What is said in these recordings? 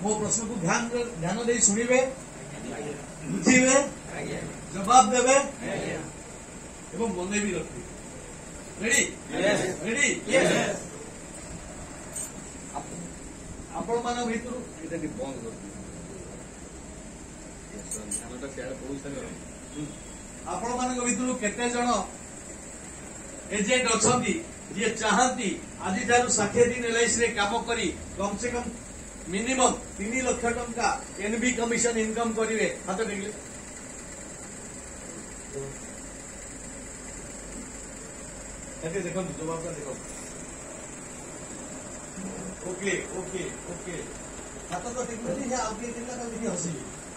मो प्रश्न को ध्यान दे शुणिबे बुझिबे जवाब देवे एवं मन भी रखिबे। रेडी रेडी आपण मान भितर एटा बंद कर ध्यानटा सियाड़े पड़ुसा आपण मान भितर केते जण एजेंट अछंती जे चाहती आज ठारू 60 दिन एलआईसी रे काम करी कम से कम मिनिमम 3 लाख टंका एनबी कमिशन इनकम करिवे हाथ टेकले। देखो जवाब देखो ओके ओके ओके हाथ तो टेकले है आगे दिला का देखि हसी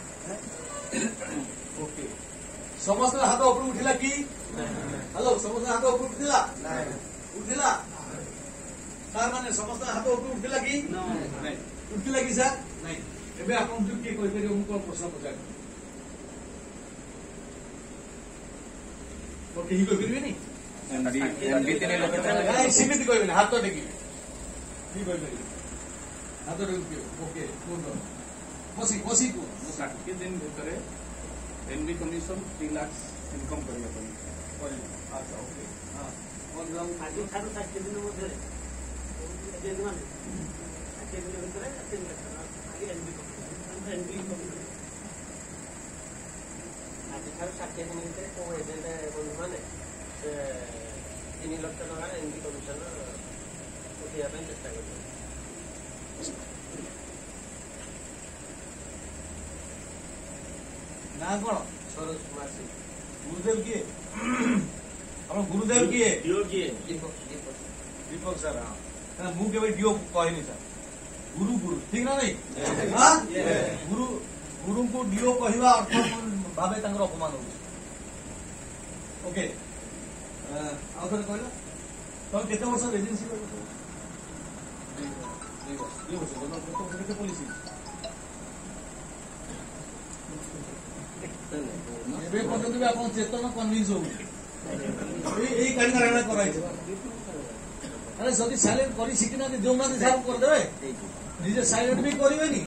ओके समस्त हाथ ऊपर उठिला कि हेलो समस्त हाथ ऊपर उठिला उठिला तार माने समस्त हाथ ऊपर उठिला कि नहीं उठिला कि सर नहीं एबे आपन जो के कहि परियो को प्रश्न पचार तो केही कहि परिबे नि एनबी तीन लोक नहीं सीमित कहिबे हाथ तो टेकी की कहि परियो हाथ टेकी ओके कोन बसी बसी को 60 दिन भीतर एनबी कमिशन 3 लाख इनकम करिया पड़ी अच्छा ओके हां और हम आगे छाड़ू 60 दिन मध्ये जे मान 60 दिन भीतर 3 लाख आगे एनबी कमिशन आगे छाड़ू 60 दिन भीतर को एजेंट कोन माने 3 लाख टका एनबी कमिशन उठिया ପାଇଁ चेष्टा करते ना कौन सरोज कुमार सिंह गुरुदेव किए हम गुरुदेव किए डीओ किए दीपक सर हाँ मु के डीओ कहनी सर गुरु गुरु ठीक ना नहीं हाँ गुरु गुरु को डीओ कहवा अर्थ भावे तांकर अपमान हो ओके आउ थे कहला तुम केते वर्ष एजेंसी पुलिस ଏବେ ପର୍ଯ୍ୟନ୍ତ ବି ଆପଣ ଚେତନ କନଭିନ୍ସ ହଉନି ଏଇ କାରଣ କରାଇছে ଆରେ ଯଦି ସାଇଲେଣ୍ଟ କରି ଶିଖିନାହାନ୍ତି ଯୋଉମାନେ ଯାହା କରିଦେବେ ନିଜେ ସାଇଲେଣ୍ଟ ବି କରିବେନି।